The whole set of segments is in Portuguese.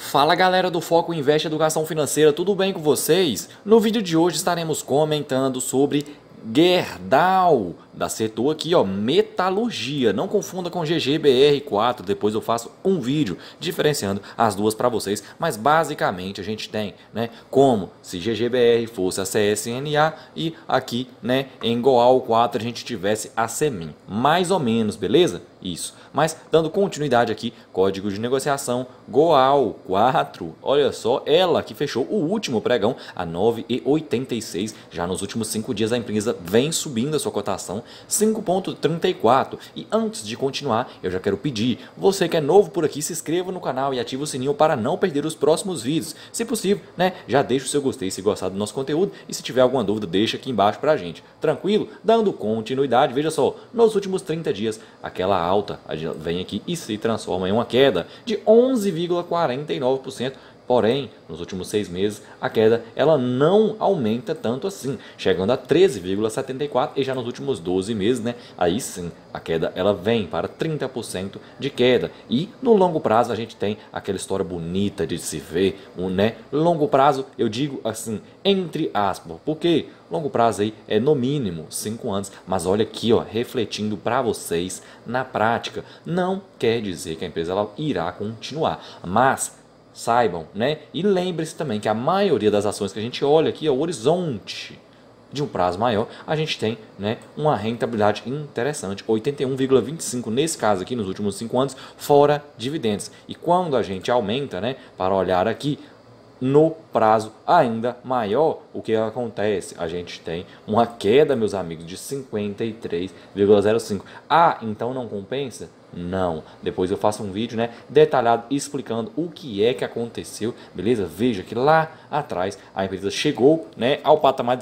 Fala galera do Foco Investe Educação Financeira, tudo bem com vocês? No vídeo de hoje estaremos comentando sobre Gerdau, da setor aqui, ó, metalurgia. Não confunda com GGBR4, depois eu faço um vídeo diferenciando as duas para vocês, mas basicamente a gente tem, né, como se GGBR fosse a CSNA e aqui, né, em Goal 4 a gente tivesse a Semin. Mais ou menos, beleza? Isso. Mas dando continuidade aqui, código de negociação Goal 4. Olha só, ela que fechou o último pregão a 9,86. Já nos últimos 5 dias a empresa vem subindo a sua cotação 5,34. E antes de continuar, eu já quero pedir, você que é novo por aqui, se inscreva no canal e ative o sininho para não perder os próximos vídeos. Se possível, né, já deixa o seu gostei se gostar do nosso conteúdo e se tiver alguma dúvida, deixa aqui embaixo pra gente. Tranquilo? Dando continuidade, veja só, nos últimos 30 dias, aquela alta vem aqui e se transforma em uma queda de 11,49%. Porém, nos últimos 6 meses, a queda ela não aumenta tanto assim, chegando a 13,74%, e já nos últimos 12 meses, né, aí sim, a queda ela vem para 30% de queda. E no longo prazo a gente tem aquela história bonita de se ver, né? Longo prazo, eu digo assim, entre aspas, porque longo prazo aí é no mínimo 5 anos, mas olha aqui, ó, refletindo para vocês na prática, não quer dizer que a empresa ela irá continuar, mas saibam, né? E lembre-se também que a maioria das ações que a gente olha aqui, o horizonte de um prazo maior, a gente tem, né, uma rentabilidade interessante, 81,25 nesse caso aqui nos últimos 5 anos, fora dividendos. E quando a gente aumenta, né, para olhar aqui no prazo ainda maior, o que acontece? A gente tem uma queda, meus amigos, de 53,05. Ah, então não compensa? Não. Depois eu faço um vídeo, né, detalhado explicando o que é que aconteceu, beleza? Veja que lá atrás a empresa chegou, né, ao patamar de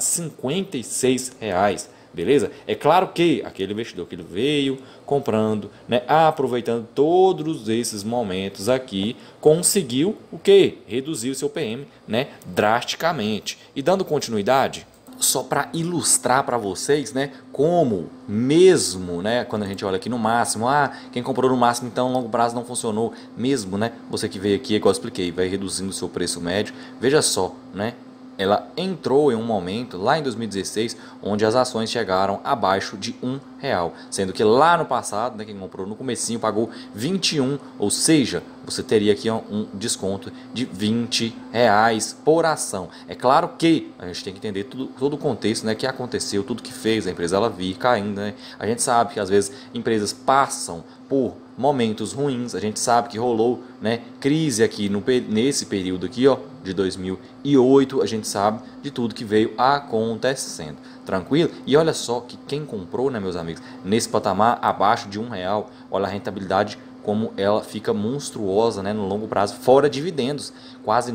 R$ 56. Beleza? É claro que aquele investidor que ele veio comprando, né, aproveitando todos esses momentos aqui, conseguiu o quê? Reduzir o seu PM, né, drasticamente. E dando continuidade, só para ilustrar para vocês, né, como mesmo, né, quando a gente olha aqui no máximo, quem comprou no máximo então longo prazo não funcionou, mesmo, né, você que veio aqui, igual eu expliquei, vai reduzindo o seu preço médio, veja só, né, ela entrou em um momento lá em 2016 onde as ações chegaram abaixo de R$ 1, sendo que lá no passado, né, quem comprou no comecinho pagou 21, ou seja, você teria aqui um desconto de R$ 20 por ação. É claro que a gente tem que entender todo o contexto, né, que aconteceu, tudo que fez a empresa ela vir caindo, né? A gente sabe que às vezes empresas passam por momentos ruins, a gente sabe que rolou, né, crise aqui nesse período aqui, ó, de 2008, a gente sabe de tudo que veio acontecendo, tranquilo? E olha só que quem comprou, né, meus amigos, nesse patamar abaixo de R$ 1, olha a rentabilidade como ela fica monstruosa, né, no longo prazo, fora dividendos, quase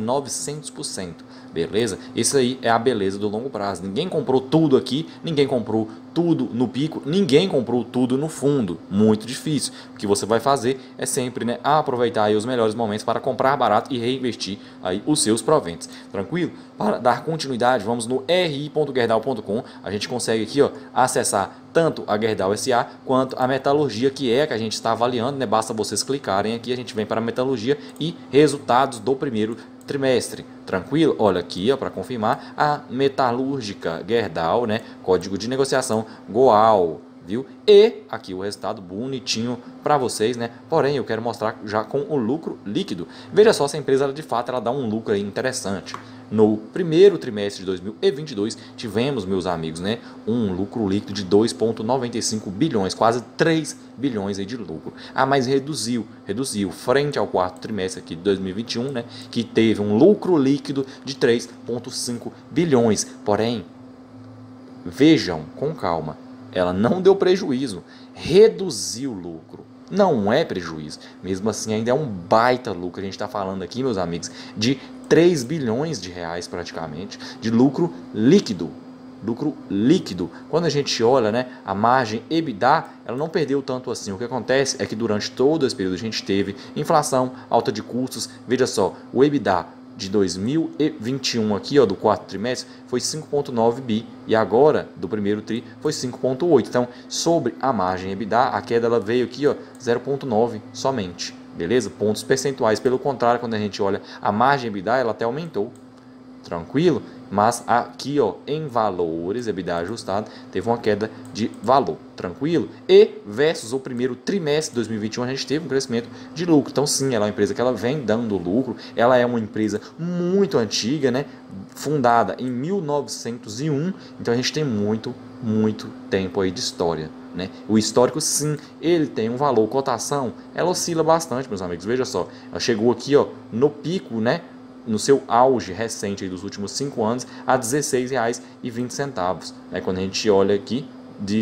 900%, beleza? Isso aí é a beleza do longo prazo. Ninguém comprou tudo aqui, ninguém comprou tudo no pico, ninguém comprou tudo no fundo, muito difícil. O que você vai fazer é sempre, né, aproveitar aí os melhores momentos para comprar barato e reinvestir aí os seus proventos, tranquilo? Para dar continuidade, vamos no ri.gerdau.com, a gente consegue aqui, ó, acessar tanto a Gerdau SA quanto a metalurgia, que é a que a gente está avaliando, né? Basta vocês clicarem aqui, a gente vem para a metalurgia e resultados do primeiro trimestre, tranquilo? Olha aqui, para confirmar, a metalúrgica Gerdau, né? Código de negociação Goal, viu? E aqui o resultado bonitinho para vocês, né? Porém, eu quero mostrar já com o lucro líquido. Veja só se a empresa ela, de fato ela dá um lucro aí interessante. No primeiro trimestre de 2022, tivemos, meus amigos, né, um lucro líquido de 2,95 bilhões, quase 3 bilhões aí de lucro. Mas reduziu frente ao quarto trimestre aqui de 2021, né, que teve um lucro líquido de 3,5 bilhões. Porém, vejam com calma, ela não deu prejuízo, reduziu o lucro. Não é prejuízo, mesmo assim ainda é um baita lucro. A gente está falando aqui, meus amigos, de 3 bilhões de reais praticamente de lucro líquido. Lucro líquido. Quando a gente olha, né, a margem EBITDA, ela não perdeu tanto assim. O que acontece é que durante todo esse período a gente teve inflação, alta de custos. Veja só, o EBITDA de 2021 aqui, ó, do quarto trimestre, foi 5,9 bi, e agora, do primeiro tri, foi 5,8. Então, sobre a margem EBITDA, a queda ela veio aqui, ó, 0,9 somente. beleza? Pontos percentuais. Pelo contrário, quando a gente olha a margem EBITDA, ela até aumentou. Tranquilo? Mas aqui, ó, em valores, EBITDA ajustado, teve uma queda de valor, tranquilo? E versus o primeiro trimestre de 2021, a gente teve um crescimento de lucro. Então, sim, ela é uma empresa que ela vem dando lucro, ela é uma empresa muito antiga, né? Fundada em 1901, então a gente tem muito tempo aí de história, né? O histórico, sim, ele tem um valor, cotação, ela oscila bastante, meus amigos, veja só, ela chegou aqui, ó, no pico, né? No seu auge recente aí dos últimos 5 anos, a R$ 16,20. Né? Quando a gente olha aqui, R$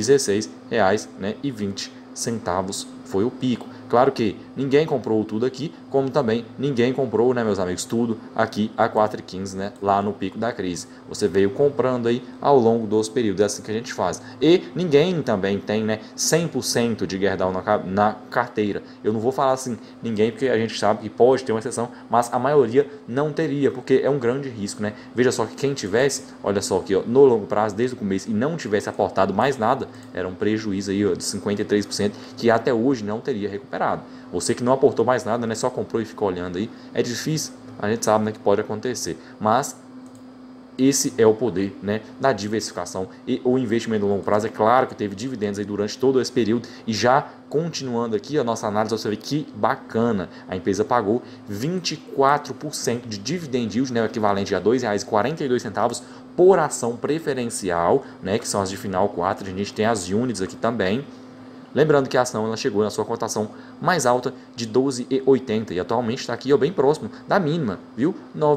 16,20 foi o pico. Claro que ninguém comprou tudo aqui, como também ninguém comprou, né, meus amigos, tudo aqui a 4,15, né, lá no pico da crise. Você veio comprando aí ao longo dos períodos, é assim que a gente faz. E ninguém também tem, né, 100% de Gerdau na carteira. Eu não vou falar assim, ninguém, porque a gente sabe que pode ter uma exceção, mas a maioria não teria, porque é um grande risco, né? Veja só que quem tivesse, olha só aqui, ó, no longo prazo, desde o começo, e não tivesse aportado mais nada, era um prejuízo aí, ó, de 53%, que até hoje não teria recuperado. Você que não aportou mais nada, né, só comprou e ficou olhando aí, é difícil, a gente sabe, né, que pode acontecer, mas esse é o poder, né, da diversificação e o investimento no longo prazo. É claro que teve dividendos aí durante todo esse período e já continuando aqui a nossa análise, você vê que bacana, a empresa pagou 24% de dividend yield, né, o equivalente a R$ 2,42 por ação preferencial, né, que são as de final 4, a gente tem as units aqui também. Lembrando que a ação ela chegou na sua cotação mais alta de 12,80 e atualmente está aqui ó, bem próximo da mínima, viu?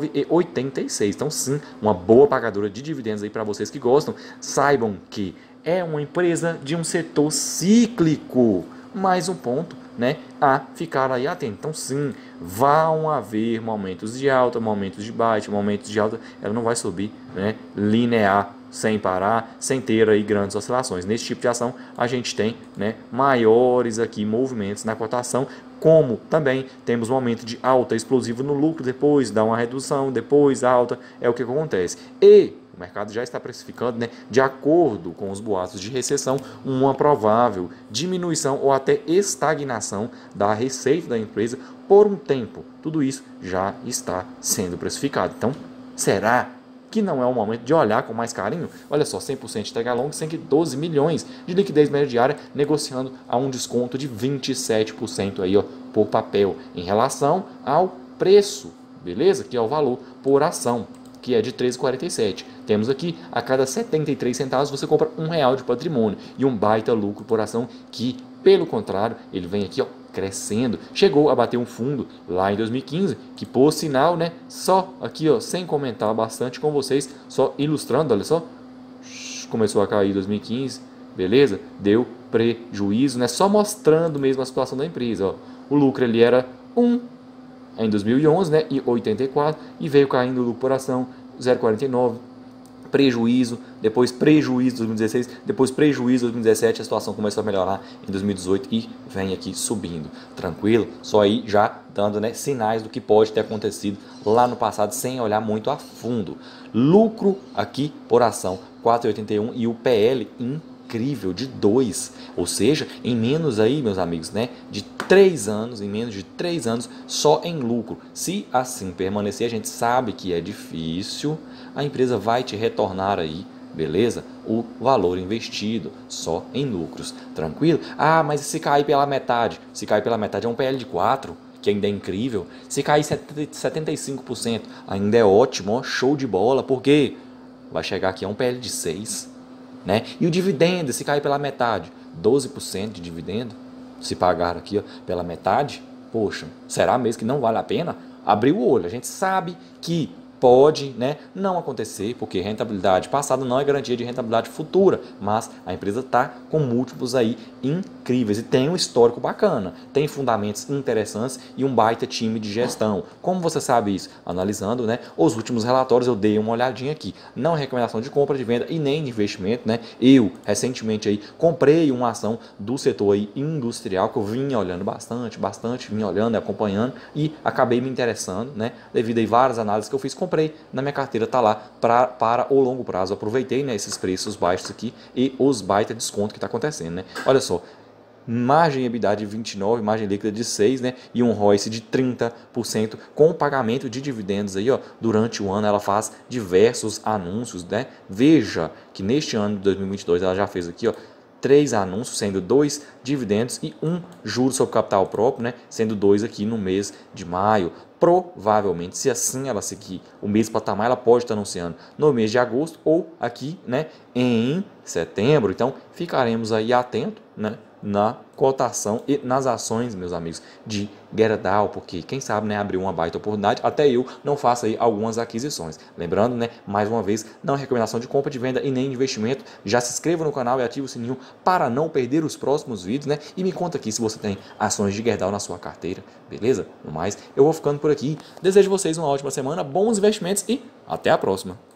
9,86. Então sim, uma boa pagadora de dividendos aí para vocês que gostam. Saibam que é uma empresa de um setor cíclico. Mais um ponto, né, a ficar aí atento. Então sim, vão haver momentos de alta, momentos de baixa, momentos de alta. Ela não vai subir, né, linear, sem parar, sem ter aí grandes oscilações. Nesse tipo de ação, a gente tem, né, maiores aqui movimentos na cotação, como também temos um momento de alta explosivo no lucro, depois dá uma redução, depois alta, é o que acontece. E o mercado já está precificando, né, de acordo com os boatos de recessão, uma provável diminuição ou até estagnação da receita da empresa por um tempo. Tudo isso já está sendo precificado. Então, será que não é o momento de olhar com mais carinho? Olha só, 100% de tag along, 112 milhões de liquidez média diária, negociando a um desconto de 27% aí, ó, por papel, em relação ao preço, beleza? Que é o valor por ação, que é de R$ 13,47. Temos aqui, a cada 73 centavos você compra R$ 1 de patrimônio e um baita lucro por ação que, pelo contrário, ele vem aqui, ó, crescendo, chegou a bater um fundo lá em 2015, que por sinal, né, só aqui, ó, sem comentar bastante com vocês, só ilustrando, olha só, começou a cair em 2015, beleza? Deu prejuízo, né, só mostrando mesmo a situação da empresa, ó. O lucro ele era 1 em 2011, né, e 84, e veio caindo o lucro por ação 0,49, prejuízo, depois prejuízo em 2016, depois prejuízo em 2017, a situação começou a melhorar em 2018 e vem aqui subindo, tranquilo? Só aí já dando, né, sinais do que pode ter acontecido lá no passado sem olhar muito a fundo. Lucro aqui por ação 4,81 e o PL incrível de 2, ou seja, em menos aí, meus amigos, né, de 3 anos, em menos de 3 anos, só em lucro. Se assim permanecer, a gente sabe que é difícil, a empresa vai te retornar aí, beleza? O valor investido só em lucros, tranquilo? Ah, mas se cair pela metade? Se cair pela metade é um PL de 4, que ainda é incrível. Se cair 75%, ainda é ótimo, ó, show de bola, porque vai chegar aqui a um PL de 6, né? E o dividendo, se cair pela metade, 12% de dividendo, se pagar aqui, ó, pela metade, poxa, será mesmo que não vale a pena? Abrir o olho, a gente sabe que pode, né, não acontecer, porque rentabilidade passada não é garantia de rentabilidade futura, mas a empresa está com múltiplos aí incríveis e tem um histórico bacana, tem fundamentos interessantes e um baita time de gestão. Como você sabe isso? Analisando, né, os últimos relatórios, eu dei uma olhadinha aqui, não é recomendação de compra, de venda e nem de investimento, né? Eu recentemente aí comprei uma ação do setor aí industrial que eu vinha olhando bastante, vinha olhando e acompanhando e acabei me interessando, né, devido a várias análises que eu fiz, comprei na minha carteira, tá lá para o longo prazo. Aproveitei, né, esses preços baixos aqui e os baita desconto que está acontecendo, né? Olha só, margem EBITDA de 29%, margem líquida de 6%, né? E um ROIC de 30%, com o pagamento de dividendos aí, ó, durante o ano ela faz diversos anúncios, né? Veja que neste ano de 2022 ela já fez aqui, ó, 3 anúncios, sendo 2 dividendos e 1 juros sobre capital próprio, né? Sendo 2 aqui no mês de maio. Provavelmente, se assim ela seguir o mesmo patamar, ela pode estar anunciando no mês de agosto ou aqui, né, em setembro. Então, ficaremos aí atentos, né, na cotação e nas ações, meus amigos, de Gerdau, porque quem sabe, né, abriu uma baita oportunidade, até eu não faço aí algumas aquisições. Lembrando, né, mais uma vez, não é recomendação de compra, de venda e nem de investimento. Já se inscreva no canal e ative o sininho para não perder os próximos vídeos, né? E me conta aqui se você tem ações de Gerdau na sua carteira, beleza? No mais, eu vou ficando por aqui. Desejo vocês uma ótima semana, bons investimentos e até a próxima.